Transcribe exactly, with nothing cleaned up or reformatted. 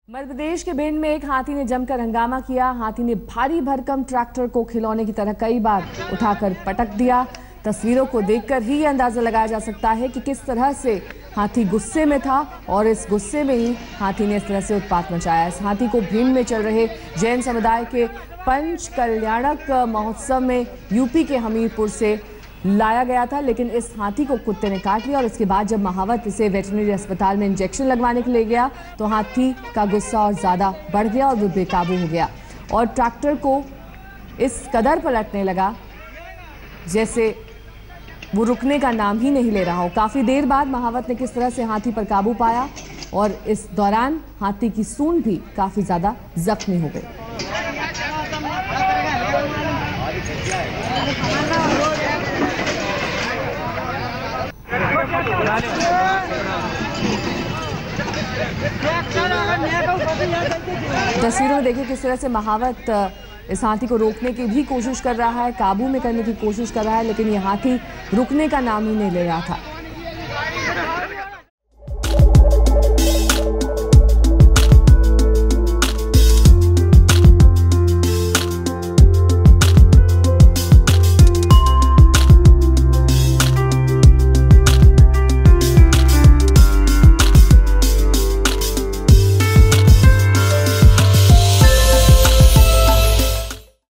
मध्य प्रदेश के भिंड में एक हाथी ने जमकर हंगामा किया। हाथी ने भारी भरकम ट्रैक्टर को खिलौने की तरह कई बार उठाकर पटक दिया। तस्वीरों को देखकर ही यह अंदाजा लगाया जा सकता है कि किस तरह से हाथी गुस्से में था और इस गुस्से में ही हाथी ने इस तरह से उत्पात मचाया। इस हाथी को भिंड में चल रहे जैन समुदाय के पंच कल्याणक महोत्सव में यूपी के हमीरपुर से लाया गया था, लेकिन इस हाथी को कुत्ते ने काट लिया और इसके बाद जब महावत इसे वेटरनरी अस्पताल में इंजेक्शन लगवाने के लिए गया तो हाथी का गुस्सा और ज़्यादा बढ़ गया और वो बेकाबू हो गया और ट्रैक्टर को इस कदर पलटने लगा जैसे वो रुकने का नाम ही नहीं ले रहा हो। काफ़ी देर बाद महावत ने किस तरह से हाथी पर काबू पाया और इस दौरान हाथी की सूंड भी काफ़ी ज़्यादा जख्मी हो गई। तस्वीरों में देखिए किस तरह से महावत इस हाथी को रोकने की भी कोशिश कर रहा है, काबू में करने की कोशिश कर रहा है, लेकिन ये हाथी रुकने का नाम ही नहीं ले रहा था।